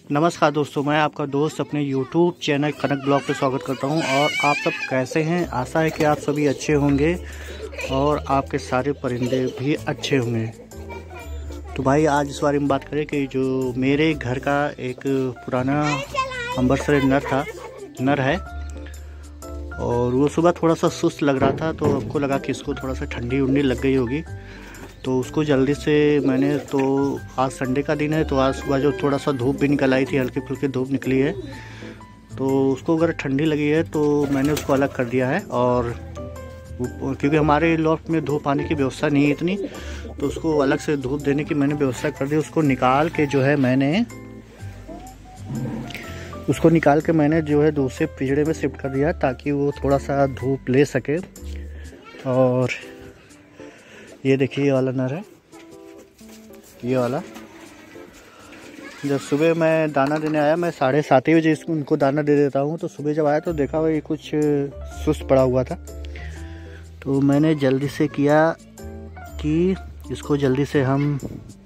नमस्कार दोस्तों, मैं आपका दोस्त अपने YouTube चैनल कनक ब्लॉग पे स्वागत करता हूं। और आप सब कैसे हैं? आशा है कि आप सभी अच्छे होंगे और आपके सारे परिंदे भी अच्छे होंगे। तो भाई आज इस बारे में बात करें कि जो मेरे घर का एक पुराना अम्बरसरी नर है और वो सुबह थोड़ा सा सुस्त लग रहा था, तो हमको लगा कि इसको थोड़ा सा ठंडी उंडी लग गई होगी। तो उसको जल्दी से मैंने, तो आज संडे का दिन है, तो आज सुबह जो थोड़ा सा धूप भी निकल आई थी, हल्की फुल्की धूप निकली है, तो उसको अगर ठंडी लगी है तो मैंने उसको अलग कर दिया है। और क्योंकि हमारे लॉफ्ट में धूप आने की व्यवस्था नहीं है इतनी, तो उसको अलग से धूप देने की मैंने व्यवस्था कर दी। उसको निकाल के जो है मैंने जो है दूसरे पिंजड़े में शिफ्ट कर दिया ताकि वो थोड़ा सा धूप ले सके। और ये देखिए, ये वाला नर है, ये वाला। जब सुबह मैं दाना देने आया, मैं 7:30 बजे उनको दाना दे देता हूँ, तो सुबह जब आया तो देखा वो कुछ सुस्त पड़ा हुआ था। तो मैंने जल्दी से किया कि इसको जल्दी से हम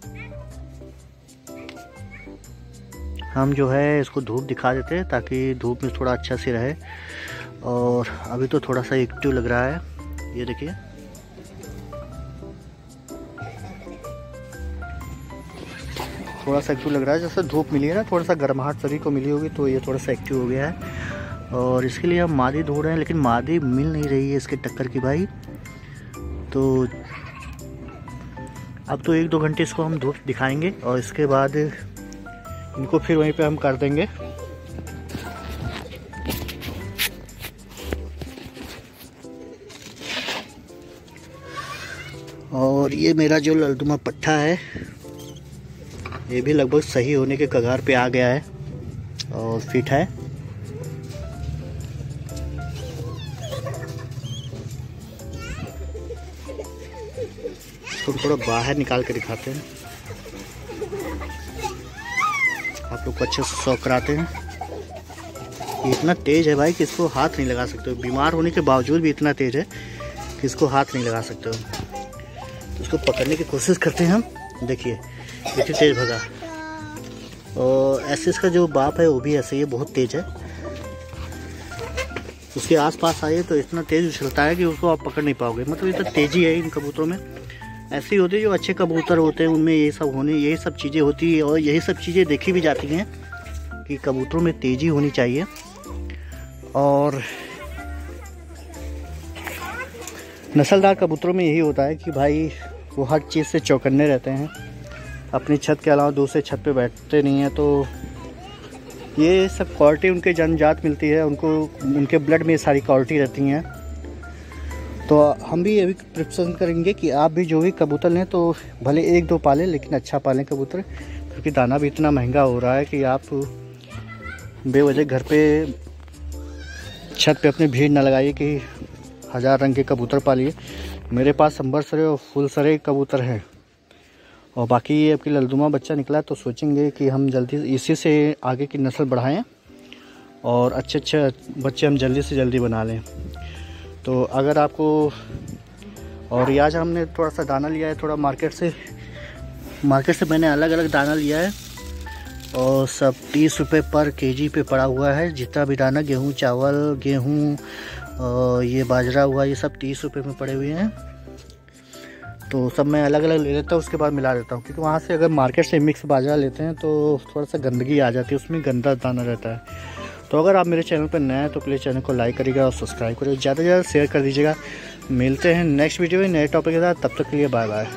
जो है इसको धूप दिखा देते हैं ताकि धूप में थोड़ा अच्छा से रहे। और अभी तो थोड़ा सा एक्टिव लग रहा है, ये देखिए। थोड़ा सा एक्टिव लग रहा है, जैसे धूप मिली है ना, थोड़ा सा गर्माहट सभी को मिली होगी, तो ये थोड़ा सा एक्टिव हो गया है। और इसके लिए हम मादी ढूंढ रहे हैं, लेकिन मादी मिल नहीं रही है इसके टक्कर की भाई। तो अब तो 1-2 घंटे इसको हम धूप दिखाएंगे और इसके बाद इनको फिर वहीं पे हम कर देंगे। और ये मेरा जो ललदुमा पट्ठा है, ये भी लगभग सही होने के कगार पे आ गया है और फिट है। इसको थोड़ा बाहर निकाल के दिखाते हैं, आप लोग को अच्छे से शौक कराते हैं। ये इतना तेज है भाई कि इसको हाथ नहीं लगा सकते हो। बीमार होने के बावजूद भी इतना तेज है कि इसको हाथ नहीं लगा सकते हो। तो इसको पकड़ने की कोशिश करते हैं हम। देखिए इतनी तेज भगा। और ऐसे इसका जो बाप है वो भी ऐसे ही बहुत तेज है। उसके आसपास आइए तो इतना तेज उछलता है कि उसको आप पकड़ नहीं पाओगे। मतलब इतना तेजी है इन कबूतरों में। ऐसे ही होते हैं जो अच्छे कबूतर होते हैं, उनमें यही सब चीज़ें होती है। और यही सब चीज़ें देखी भी जाती हैं कि कबूतरों में तेज़ी होनी चाहिए। और नस्लदार कबूतरों में यही होता है कि भाई वो हर चीज़ से चौकन्ने रहते हैं, अपनी छत के अलावा दूसरे छत पे बैठते नहीं हैं। तो ये सब क्वालिटी उनके जन्मजात मिलती है, उनको उनके ब्लड में ये सारी क्वालिटी रहती हैं। तो हम भी ये भी प्रेफर करेंगे कि आप भी जो भी कबूतर लें तो भले 1-2 पालें, लेकिन अच्छा पालें कबूतर, क्योंकि दाना भी इतना महंगा हो रहा है कि आप बेवजह घर पे छत पे अपनी भीड़ न लगाइए कि 1000 रंग के कबूतर पालिए। मेरे पास अम्बरसरी और फुलसरे कबूतर हैं और बाकी ये आपकी ललदुमा बच्चा निकला, तो सोचेंगे कि हम जल्दी इसी से आगे की नस्ल बढ़ाएं और अच्छे बच्चे हम जल्दी से जल्दी बना लें। तो अगर आपको, और ये आज हमने थोड़ा सा दाना लिया है, थोड़ा मार्केट से मैंने अलग अलग दाना लिया है और सब 30 रुपये पर केजी पे पड़ा हुआ है। जितना भी दाना, गेहूँ, चावल, गेहूँ, ये बाजरा हुआ, ये सब 30 रुपये में पड़े हुए हैं। तो सब मैं अलग अलग ले लेता हूँ, उसके बाद मिला देता हूँ, क्योंकि वहाँ से अगर मार्केट से मिक्स बाजरा लेते हैं तो थोड़ा सा गंदगी आ जाती है, उसमें गंदा दाना रहता है। तो अगर आप मेरे चैनल पर नए हैं तो प्लीज़ चैनल को लाइक करिएगा और सब्सक्राइब करिएगा, ज़्यादा से ज़्यादा शेयर कर दीजिएगा। मिलते हैं नेक्स्ट वीडियो में नए टॉपिक के साथ, तब तक के लिए बाय बाय।